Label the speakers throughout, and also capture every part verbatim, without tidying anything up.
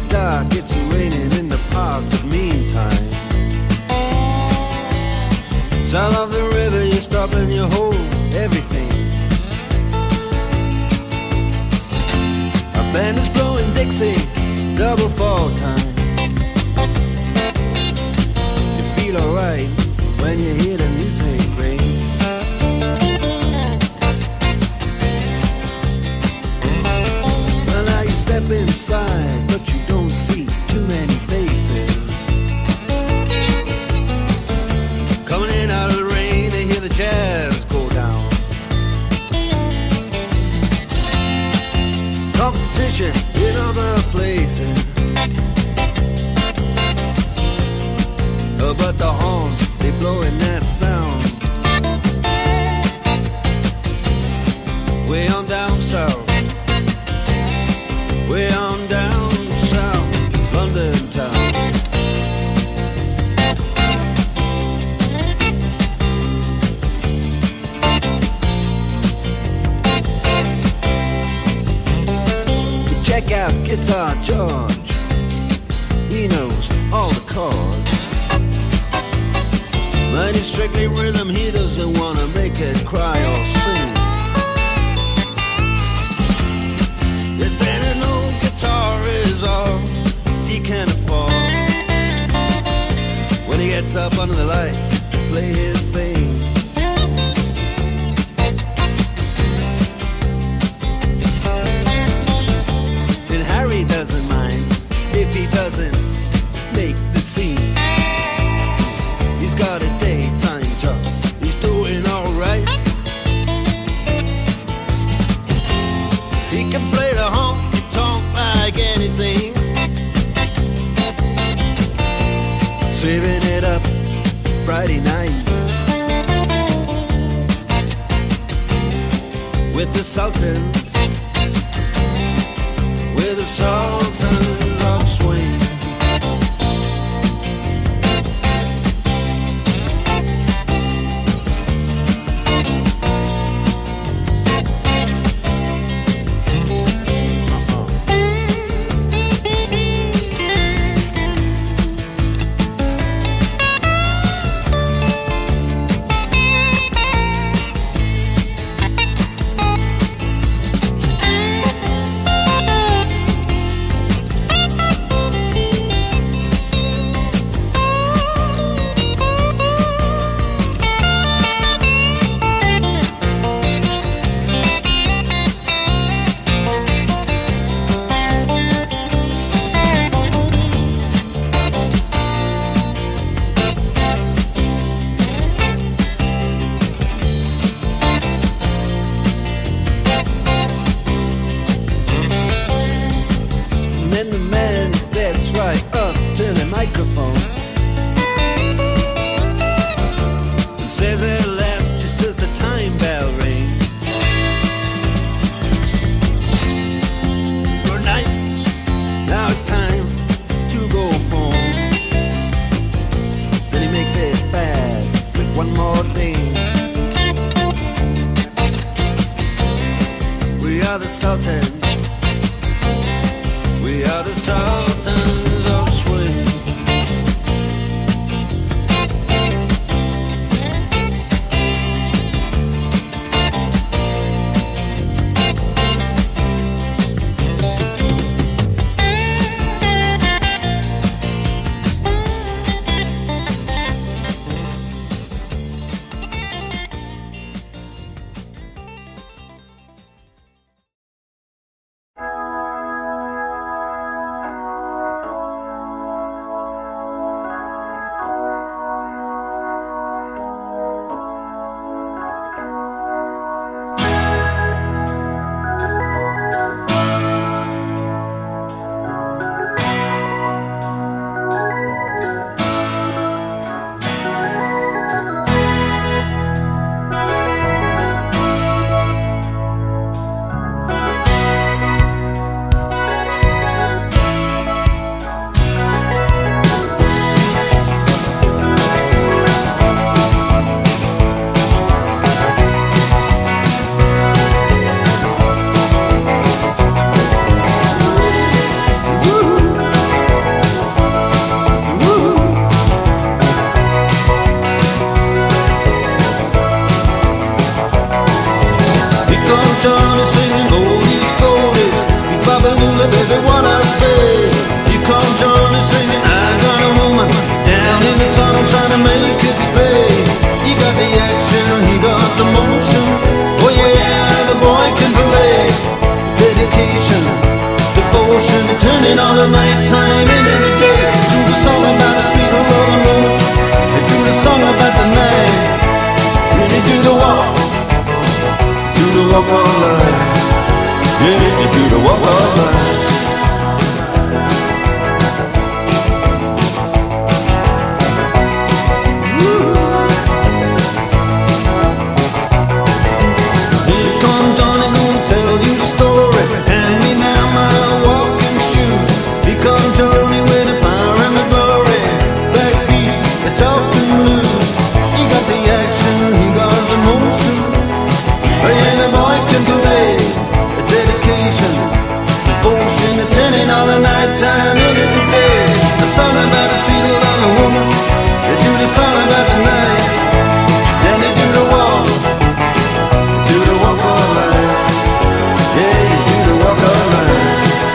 Speaker 1: dark, it's raining in the park, but meantime, sound of the river, you stop and you hold everything. A band is blowing Dixie, double fall time. You feel alright when you hear the music ring. Well, now you step inside, but you don't see too many faces. Coming in out of the rain, they hear the jazz go down. Competition in other places, oh, but the horns, they blowing that sound. Way on down south, way on down south, London town. Check out Guitar George, he knows all the chords. But it's strictly rhythm, he doesn't wanna make it cry or sing. If then an old guitar is all he can afford, when he gets up under the lights to play his thing. And Harry doesn't mind if he doesn't make the scene. He's got a daytime job, he's doing alright. He can play the honky-tonk like anything, saving it up Friday night with the Sultans, with the Sultans of Swing. Then the man steps right up to the microphone and says at last, just as the time bell rings, good night, now it's time to go home. Then he makes it fast with one more thing. We are the Sultans, we are the Sultans of Swing.
Speaker 2: song about the night. When you do the walk, do the walk all night. Yeah, you do the walk all night. Time into the day, a song about a sweet little woman. They do the song about the night, then they do the walk, do the walk all night. Yeah, you do the walk all night.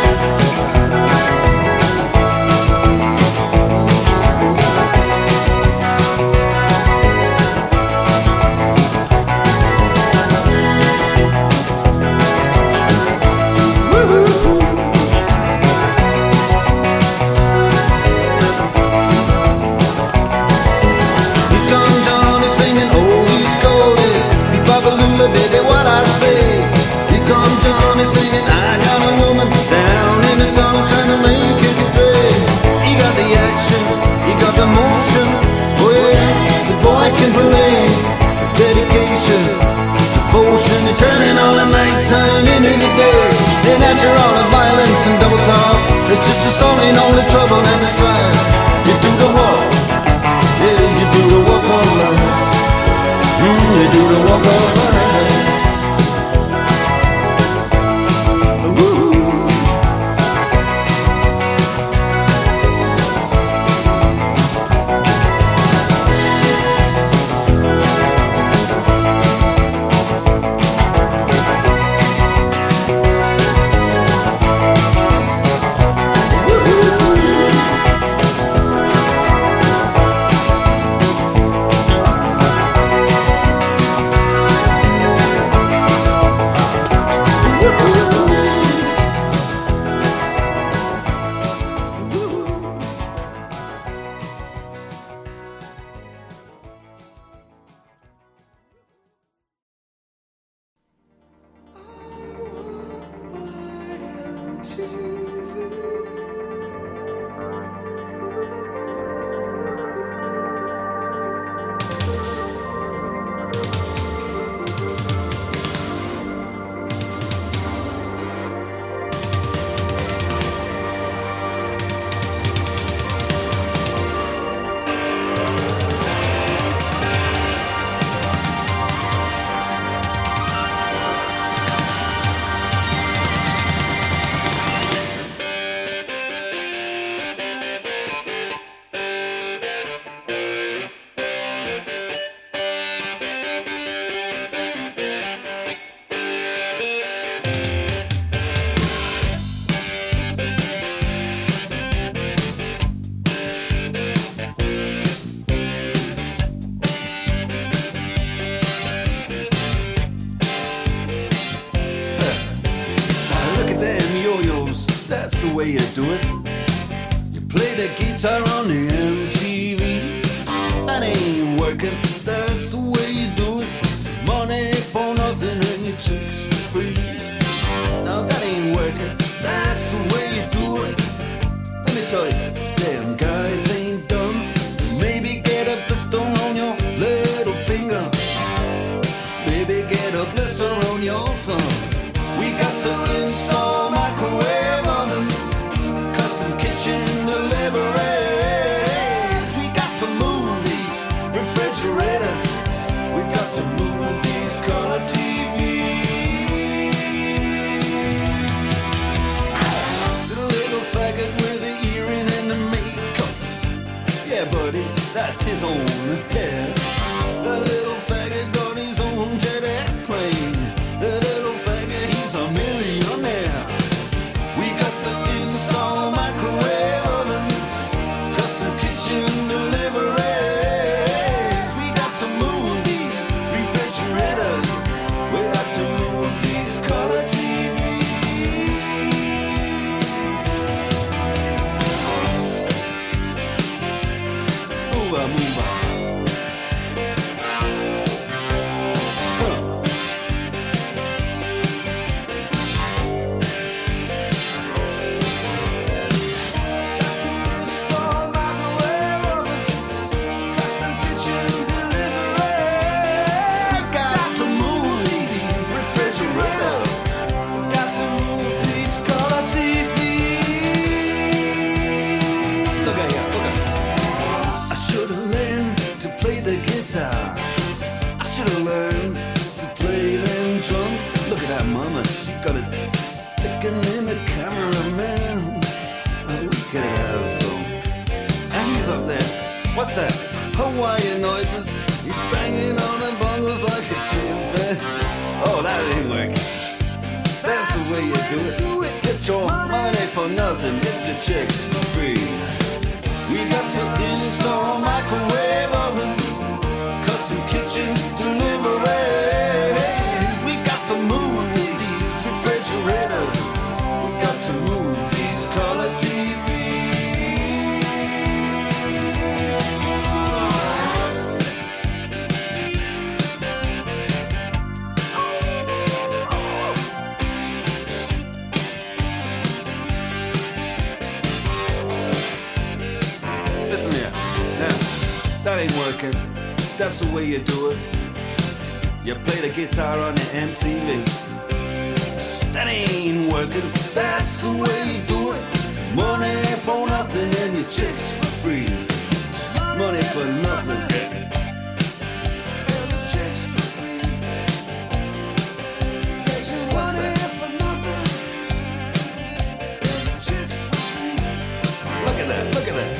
Speaker 2: Singing, I got a woman down in the tunnel trying to make it pay. He got the action, he got the motion. Oh yeah, the boy can play. The dedication, devotion, and turning all the nighttime into the day. And after all the violence and double talk, it's just a song in all the trouble and the strife. You do the walk, yeah, you do the walk all night. Mm, you do the walk all night.
Speaker 1: way you do it. You play the guitar on the M T V. That ain't working, that's the way you do it. Money for nothing and your chicks for free. Now that ain't working, that's the way you do it. Let me tell you, damn guys ain't dumb. Maybe get a blister on your little finger. Maybe get a blister on your thumb. We got to install microwave ovens, custom kitchen deliveries. We got to move these refrigerators. We got to move these color T Vs. To the little faggot with the earring and the makeup. Yeah, buddy, that's his own hair. The little faggot got his own jet airplane. The little faggot, he's a millionaire. We got to install microwave ovens, custom kitchen deliveries. We got to move these refrigerators. We got to move these color T Vs. Move on, move on. What's that? Hawaiian noises. He's banging on the bongos like a chimpanzee. Oh, that ain't working. That's the way you do it. Get your money for nothing, get your chicks for free. We got to install a microwave oven, custom kitchen deliveries. We got to move these refrigerators. We got to move these color T Vs. That ain't working, that's the way you do it. You play the guitar on the M T V. That ain't working, that's the way you do it. Money for nothing and your chicks for free. Money for nothing and your chicks for free. What's that? For nothing and your chicks for free. Look at that, look at that.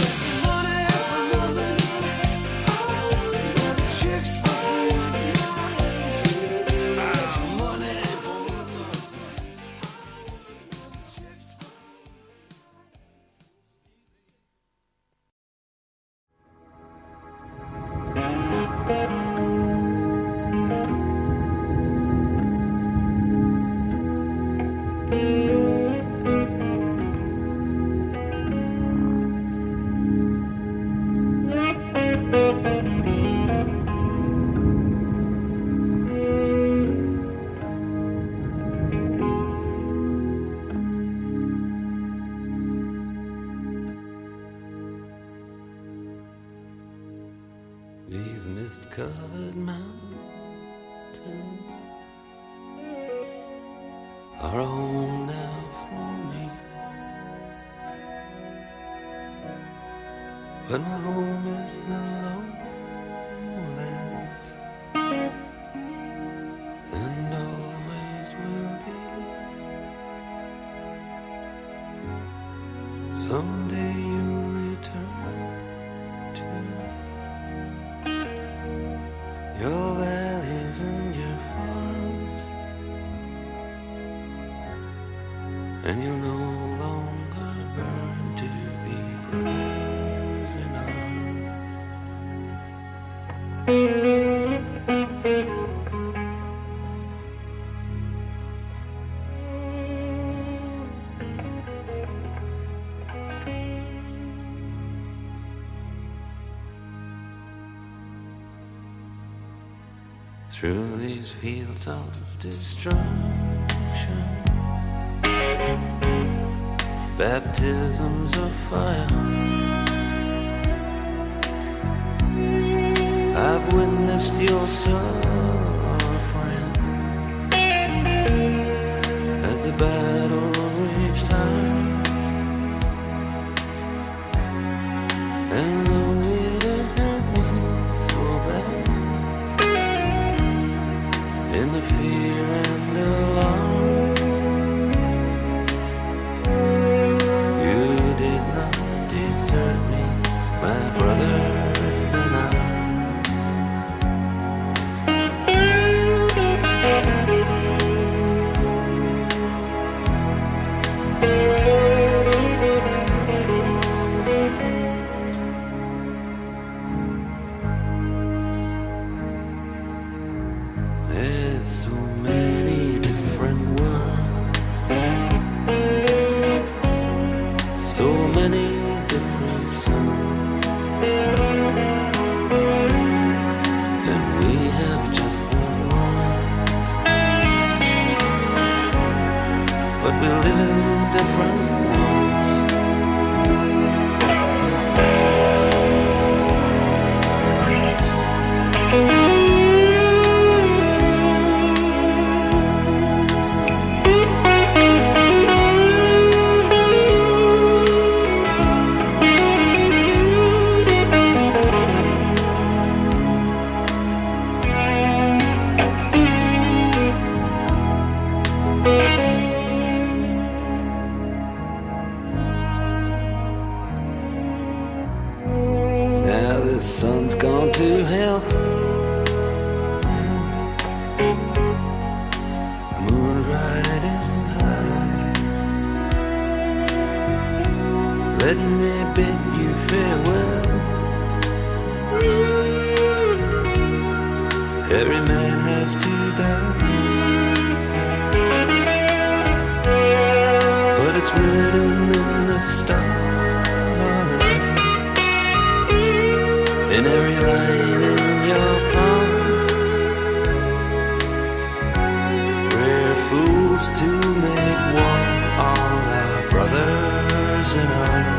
Speaker 1: These mist-covered mountains are home now for me, but my home is the lowlands, and always will be. Someday you'll return to your valleys and your farms, and you'll no longer burn to be brothers in through these fields of destruction, baptisms of fire, I've witnessed your suffering as the battle reached high, and though it hurt me so bad, in the fear and alarm, you did not desert me, my brothers in arms. There's so many different worlds, so many different suns, and we have just one world, but we live in different ones. the sun's gone to hell. The moon's riding high. Let me bid you farewell. Every man has to die, but it's written in the starlight, in every line in your palm. We're fools to make war on our brothers in arms.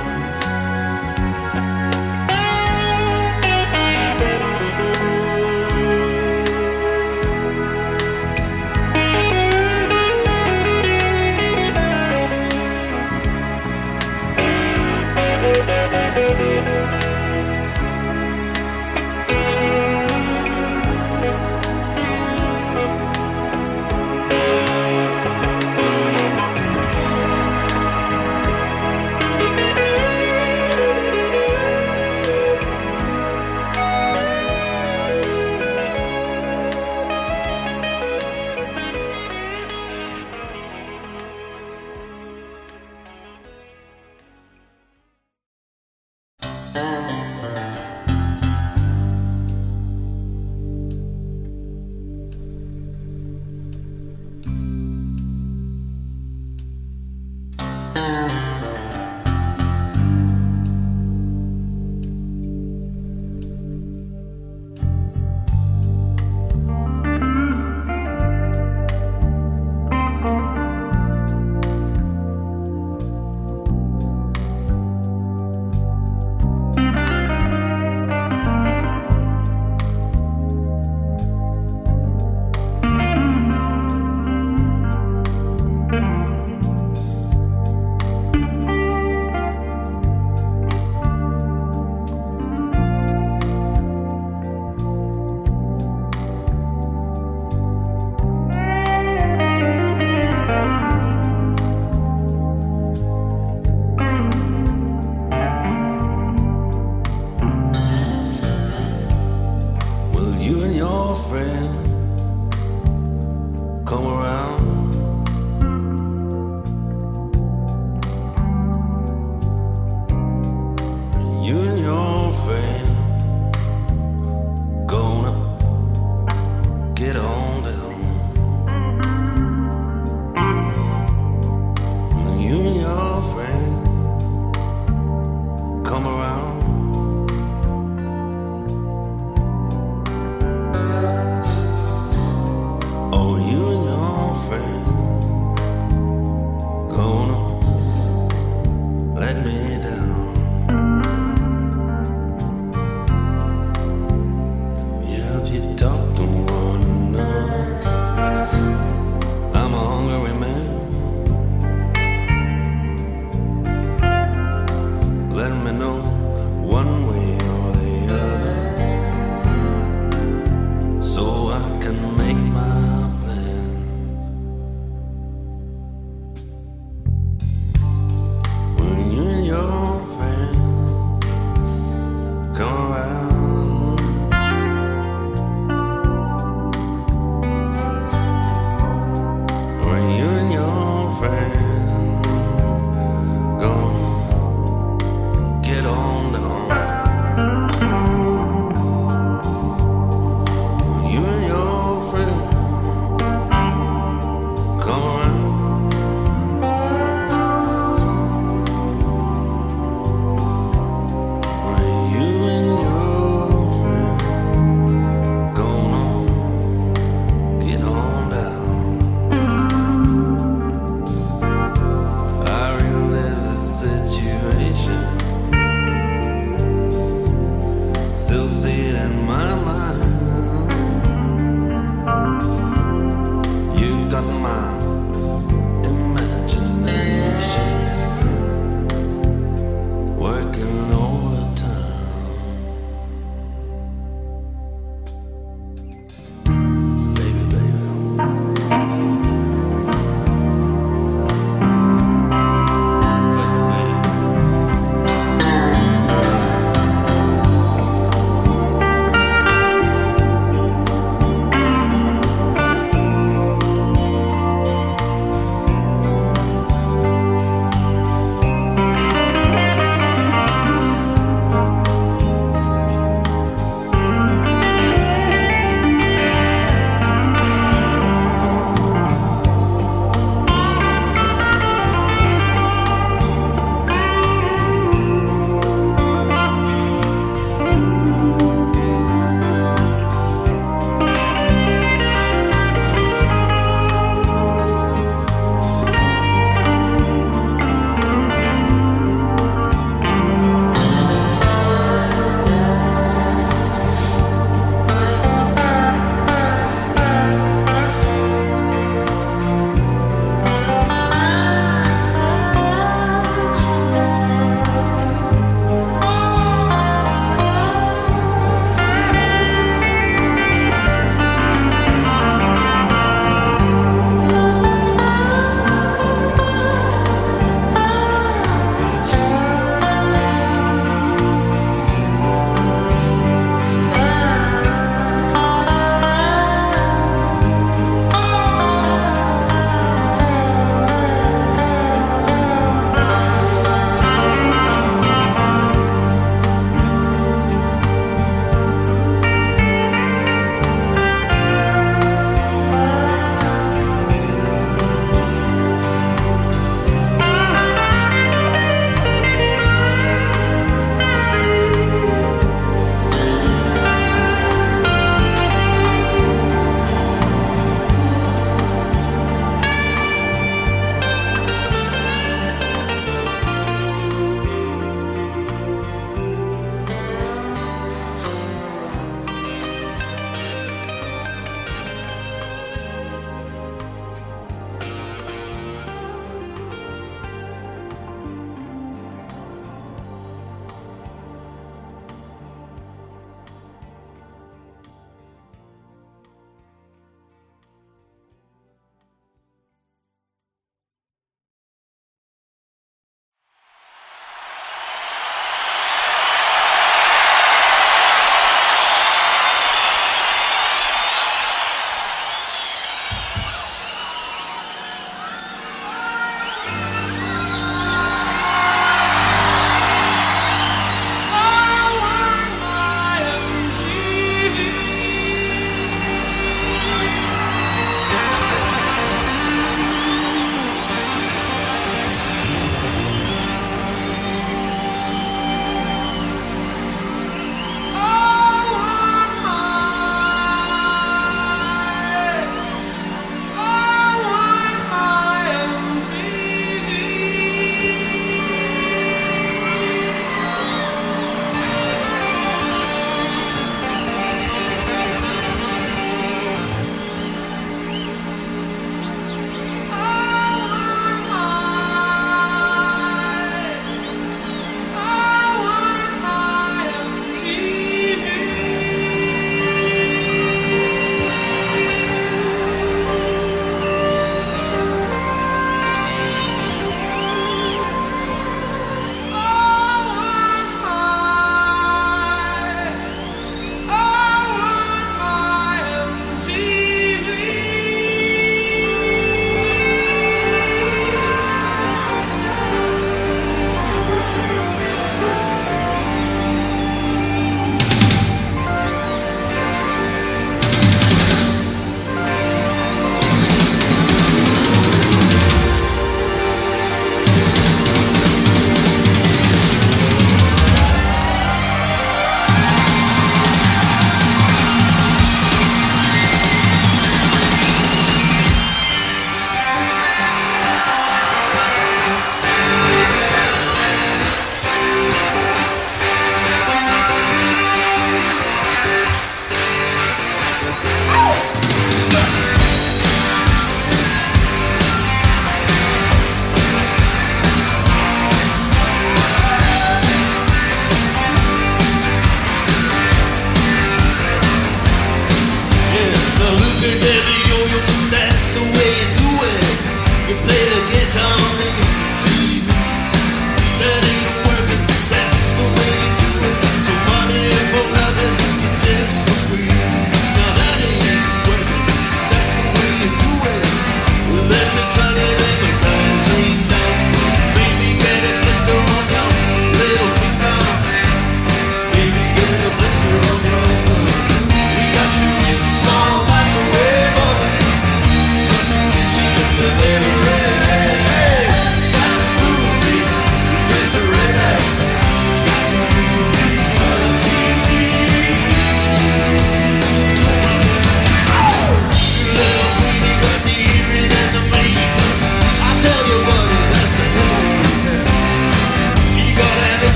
Speaker 2: Get on.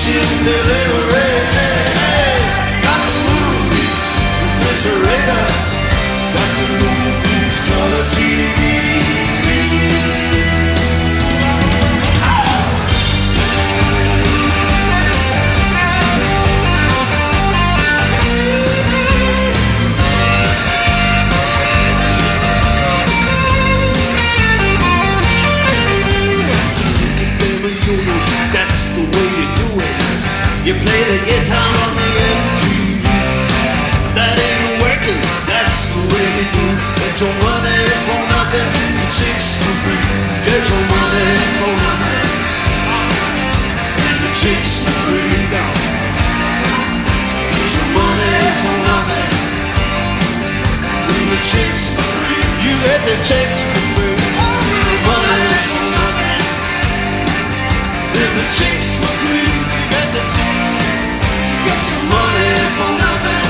Speaker 1: kitchen delivery. Got to move the refrigerator. Got to move this color T V. That's the way you do it. You play the guitar on the M T V. That ain't working, that's the way we do. Get your money for nothing, your chicks for free. Get your money for nothing, and the chicks for free. Now, get your money for nothing, and the chicks for free. You get the chicks for free. Your money for nothing, and the chicks for free. You get the chicks, get your money for nothing.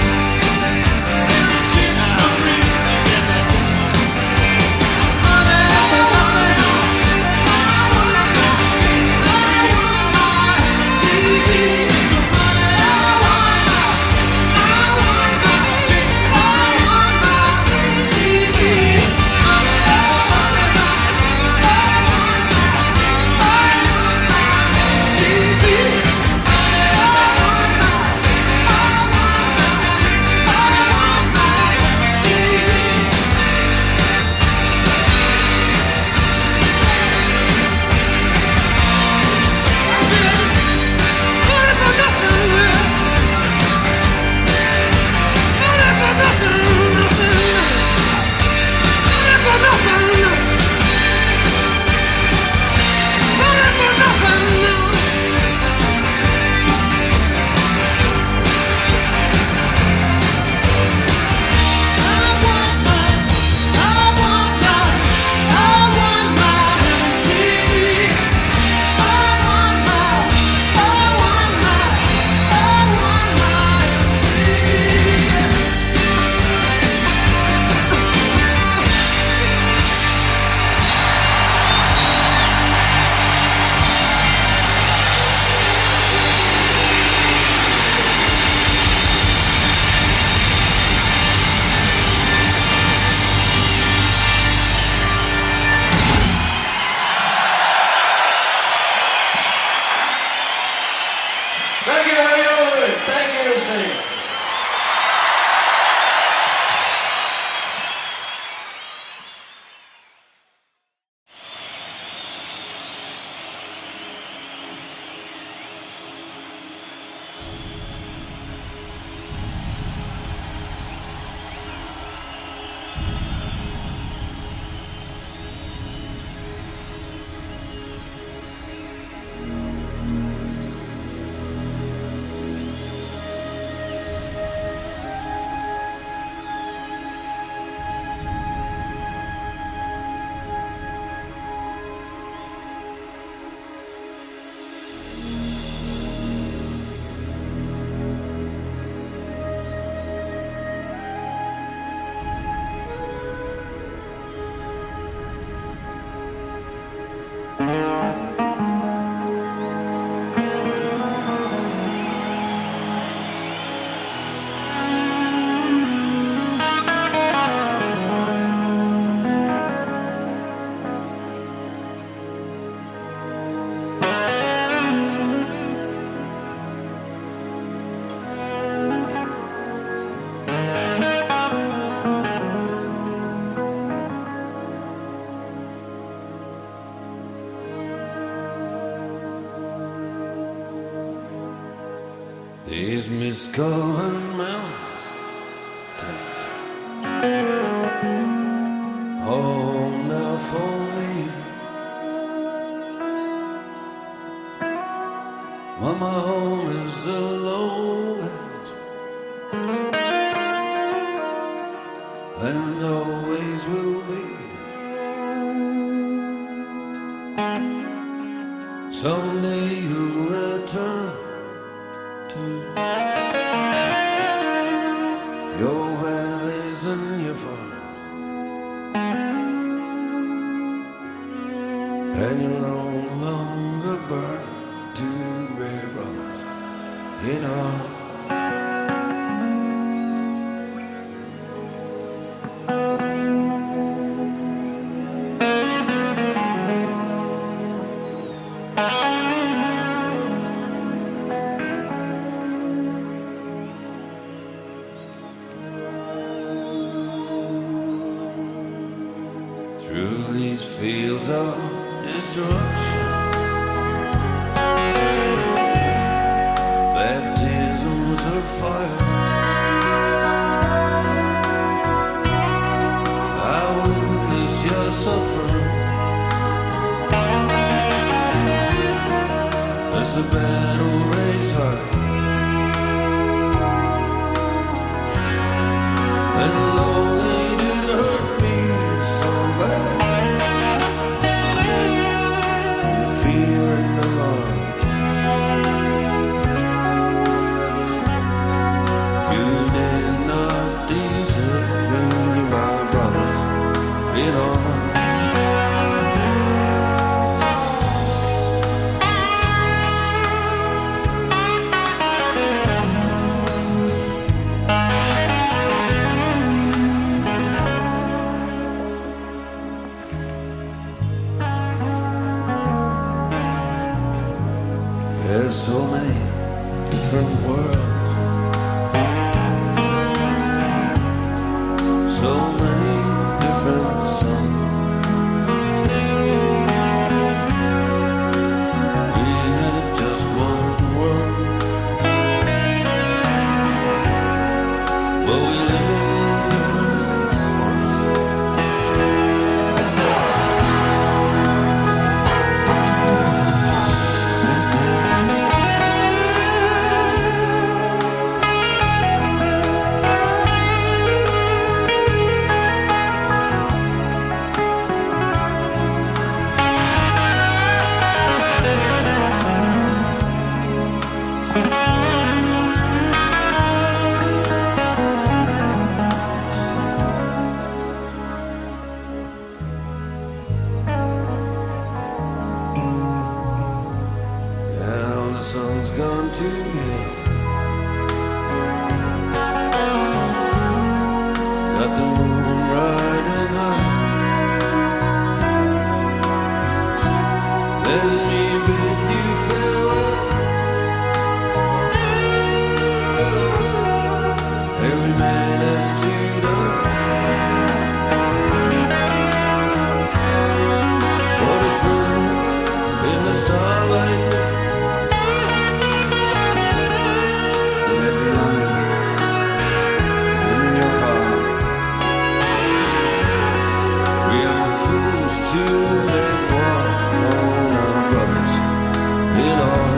Speaker 2: These misgotten mountains, home now for me. Mama, home is the lowlands, and always will be. Someday you'll return to your valleys and your farm, and you'll no longer burn to bear brown.
Speaker 1: in all. Through these fields of destruction, baptisms of fire, I witness your suffering as the battle rages high. And Lord, they did hurt me so bad. Fear and alarm, you did not desert me, my brothers in arms. There's so many different worlds, so many different suns. We have just one world, but we live in different ones. Now the sun's gone to hell, got the moon riding high. Let me bid you farewell. Every man has to die. What is written in the starlight night? And every line in your heart. We are fools to make war on our brothers in all.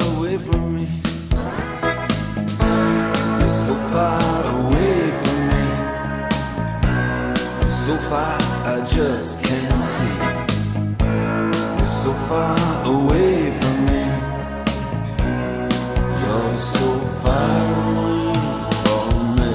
Speaker 1: away from me. You're so far away from me. So far I just can't see. You're so far away from me. You're so far away from me.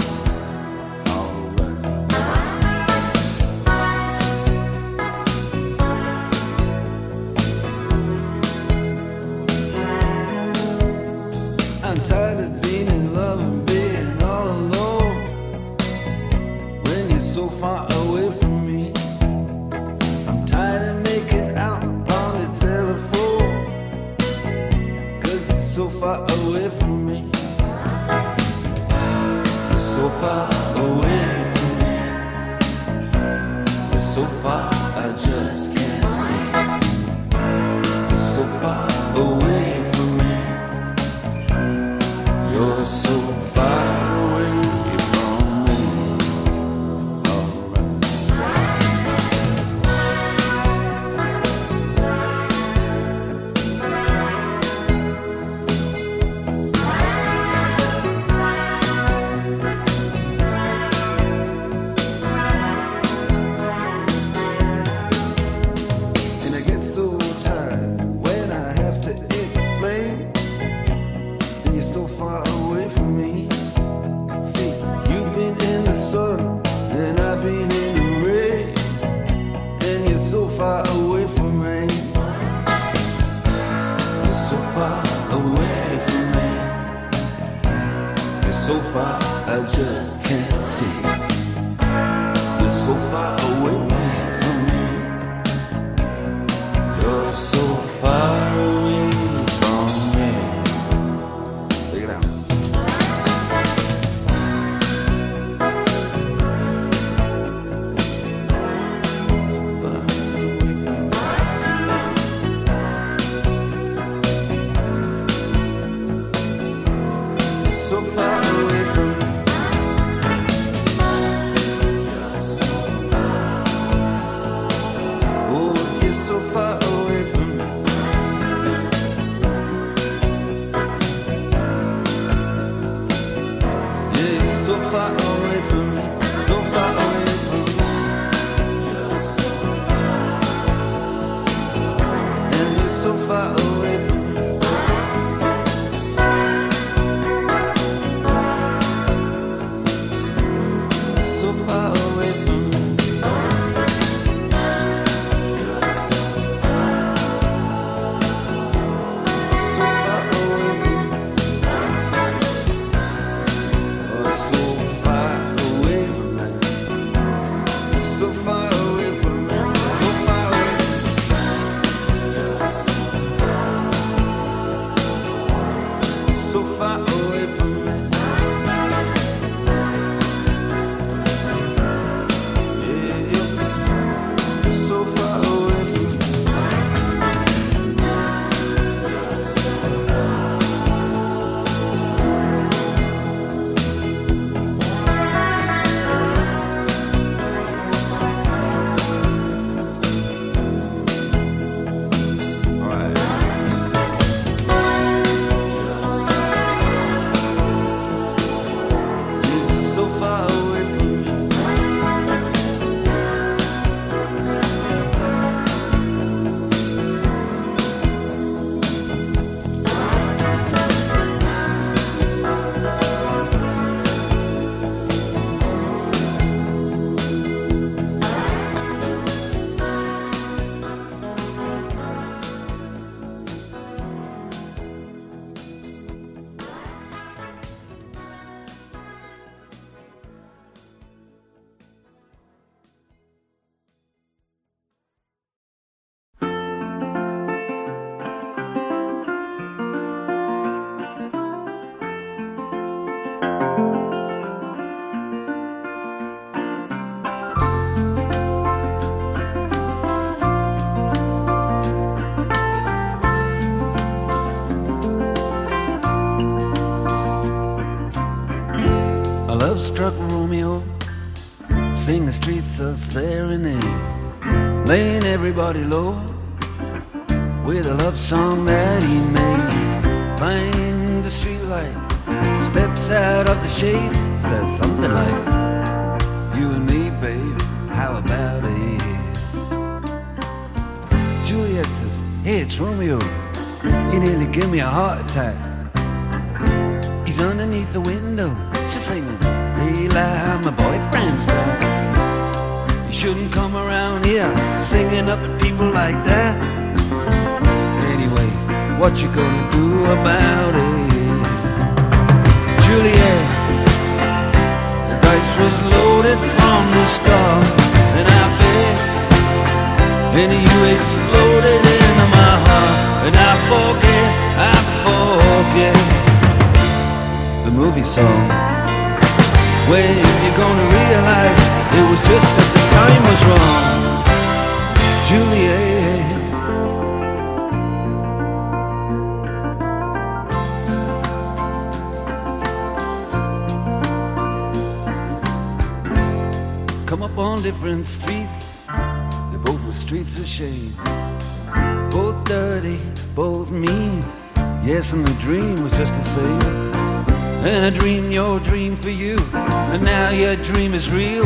Speaker 1: I'm tired of being in love and being all alone when you're so far away from me. I'm tired of making out on the telephone, 'cause you're so far away from me. You're so far away from me. You're so far I just can't see. You're so far away from me. You're so far away from me. And I get so tired when I have to explain. And you're so far away from me. See, you've been in the sun and I've been in the rain, and you're so far away from me. You're so far away from me. You're so far I just can't see. You're so far away from me. You're so far away from me. Take it out. So far away from me. Oh, you're so far away from me. Yeah, you're so far away from me. So far away from me. And you're so far away from me. So far away from me. So far away from me. Oh, so far away from me. So far away from me. So far away. So far away from me. Yeah, you're so far away from me. All right. You're just so far away from me. A love-struck Romeo sing the streets a serenade, laying everybody low with a love song that he made. steps out of the shade, says something like, "You and me, babe, how about it?" Juliet says, "Hey, it's Romeo. He nearly gave me a heart attack. He's underneath the window." She's singing, "Hey, lie, my boyfriend's back. You shouldn't come around here singing up at people like that. Anyway, what you gonna do about it?" Juliet, the dice was loaded from the start, and I bet, and you exploded into my heart, and I forget, I forget the movie song. When you gonna realize it was just that the time was wrong, Juliet? Come up on different streets, they both were streets of shame. Both dirty, both mean, yes, and the dream was just the same. And I dreamed your dream for you, and now your dream is real.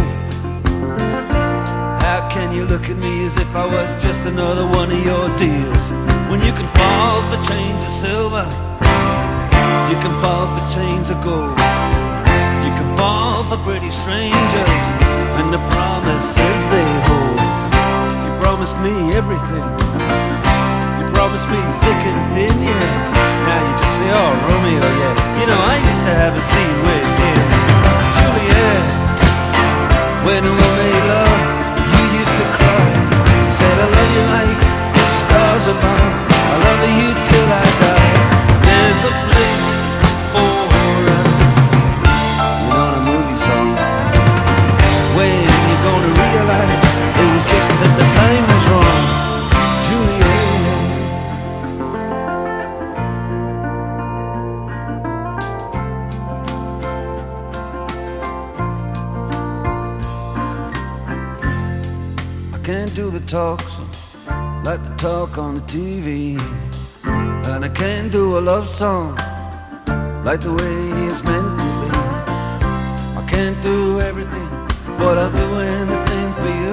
Speaker 1: How can you look at me as if I was just another one of your deals? When you can fall for chains of silver, you can fall for chains of gold. You can fall for pretty strangers and the promises they hold. You promised me everything, you promised me thick and thin, yeah. Now you just say, "Oh, Romeo, yeah. You know, I used to have a scene with him." Juliet, when we made love, you used to cry. You said, "I love you like the stars above. I love you till I die. There's a place for us." You know the movie song. When you gonna realize it was just that the time was wrong, Juliet? Can't do the talks like the talk on the T V, and I can't do a love song like the way it's meant to be. I can't do everything, but I'll do anything for you.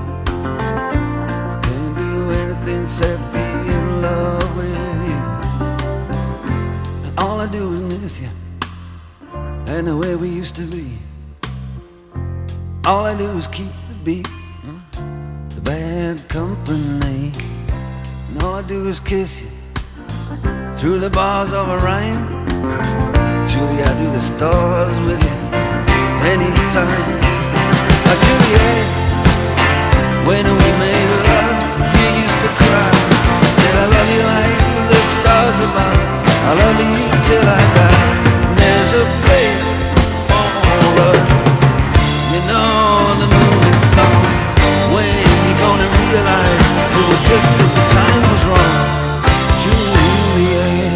Speaker 1: I can't do anything except be in love with you. And all I do is miss you, and the way we used to be. All I do is keep the beat, bad company, and all I do is kiss you through the bars of a rhyme. Julie, I do the stars with you anytime. Oh, Juliet, when we made love, you used to cry. I said, "I love you like the stars above. I love you till I die. There's a place for us." You know the movie song. When you gonna realize it was just that the time was wrong, Juliet?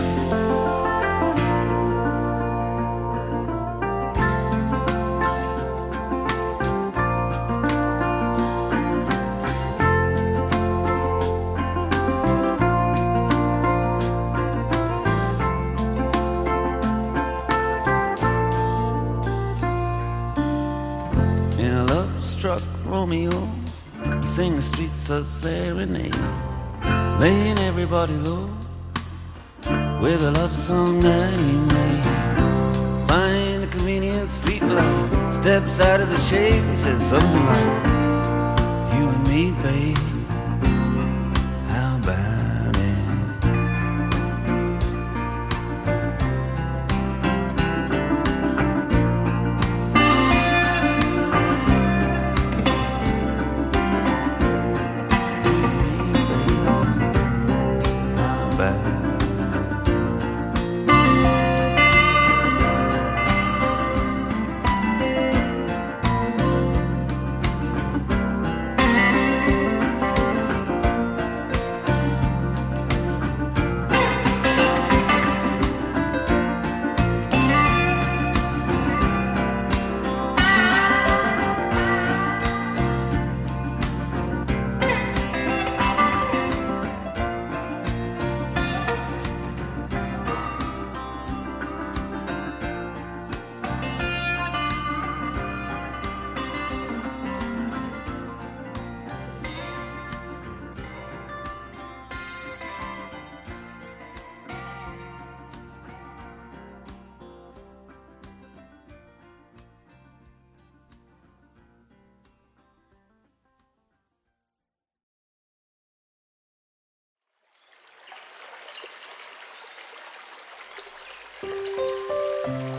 Speaker 1: In a love-struck Romeo, he sang the streets of serenade, laying everybody low with a love song that he made. Find a convenient street light, steps out of the shade, he says something like, "You and me, babe, how about it?"
Speaker 2: Thank